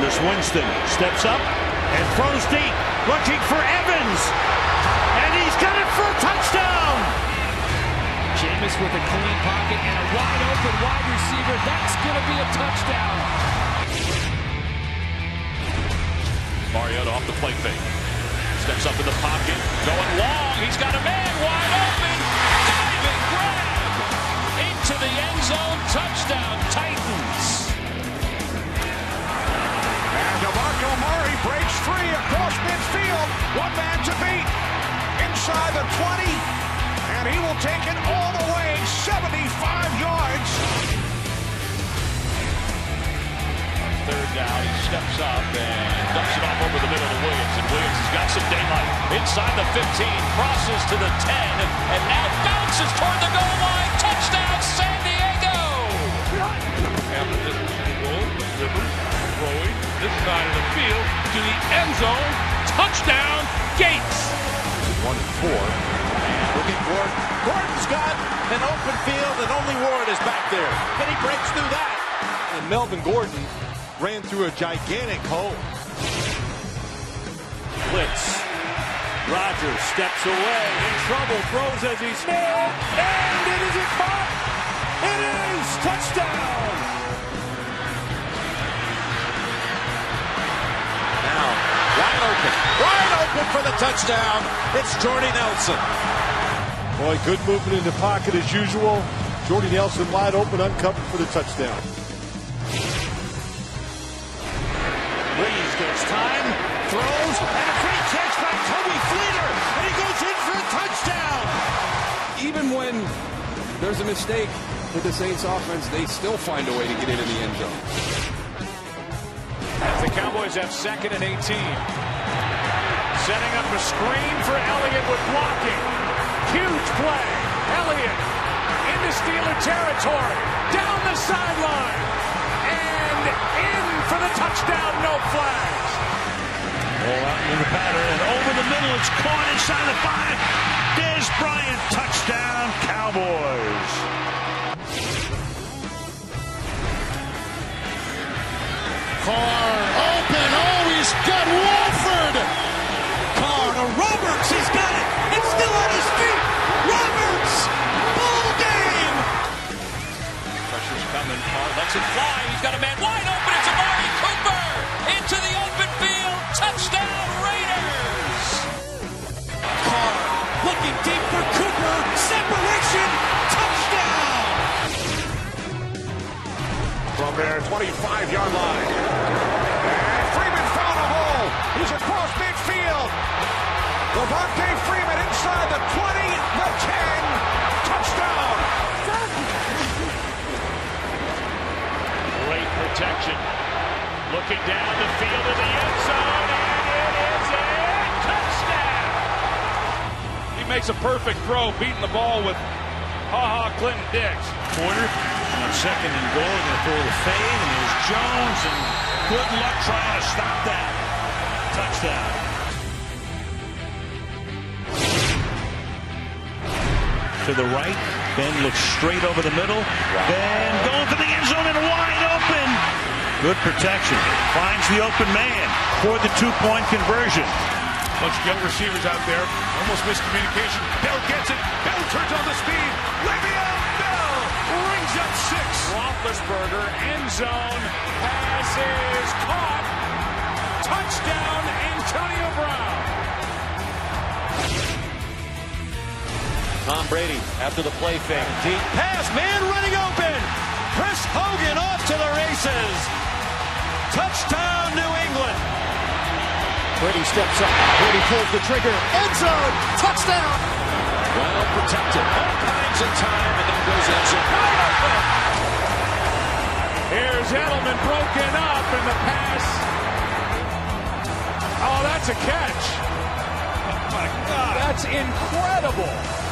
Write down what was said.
Jameis Winston steps up and throws deep, looking for Evans. And he's got it for a touchdown. Jameis with a clean pocket and a wide open wide receiver. That's going to be a touchdown. Mariota off the play fake. Steps up in the pocket, going long. He's got a man wide open. Diving grab into the end zone. Touchdown, Titans. And DeMarco Murray breaks free across midfield. One man to beat. Inside the 20. And he will take it all the way. 75 yards. Third down, he steps up and dumps it off over the middle to Williams. And Williams has got some daylight. Inside the 15, crosses to the 10, and now bounces toward the goal line. Touchdown, San Diego! After this goal, Rivers throwing this side of the field to the end zone. Touchdown, Gates! 1 and 4. And looking for it. Gordon's got an open field, and only Ward is back there. And he breaks through that. And Melvin Gordon ran through a gigantic hole. Blitz. Rodgers steps away, in trouble, throws as he's nailed, and it is caught. It is touchdown. Now, wide open for the touchdown. It's Jordy Nelson. Boy, good movement in the pocket as usual. Jordy Nelson wide open, uncovered for the touchdown. Breeze gets time, throws, and a great catch by Toby Fleeter, and he goes in for a touchdown. Even when there's a mistake with the Saints offense, they still find a way to get into the end zone. As the Cowboys have 2nd and 18. Setting up a screen for Elliott with blocking. Huge play. Elliott into Steeler territory. Down the sideline. And in for the touchdown. No flags. All out in the pattern and over the middle. It's caught inside the 5. Dez Bryant, touchdown, Cowboys. Carr open. Oh, he's got Wolford. Carr to Roberts. He's got it. It's still on his feet. Roberts. Ball game. Pressure's coming. Carr lets it fly. He's got a man wide open. It's Amari Cooper. Into the open field. Touchdown, Raiders. Carr looking deep for Cooper. Separation. Touchdown. From their 25-yard line. And Freeman found a hole. He's across midfield. Devontae Freeman inside the 20, the 10. Touchdown. Great protection. Looking down the field in the end zone, and it is a touchdown. He makes a perfect throw, beating the ball with Clinton Diggs. Porter on 2nd and goal. Going to throw the fade, and there's Jones, and good luck trying to stop that. Touchdown. To the right, Ben looks straight over the middle. Ben going for the end zone and wide open. Good protection. Finds the open man for the 2-point conversion. Bunch of young receivers out there. Almost miscommunication. Bell gets it. Bell turns on the speed. Le'Veon Bell rings up 6. Roethlisberger, end zone. Pass is caught. Touchdown, Antonio Brown. Tom Brady after the play fake. Deep pass, man running open. Chris Hogan off to the races. Touchdown, New England. Brady steps up. Brady pulls the trigger. End zone. Touchdown. Well protected. All kinds of time, and then goes end zone. Here's Edelman broken up, and the pass. Oh, that's a catch. Oh, my God. That's incredible.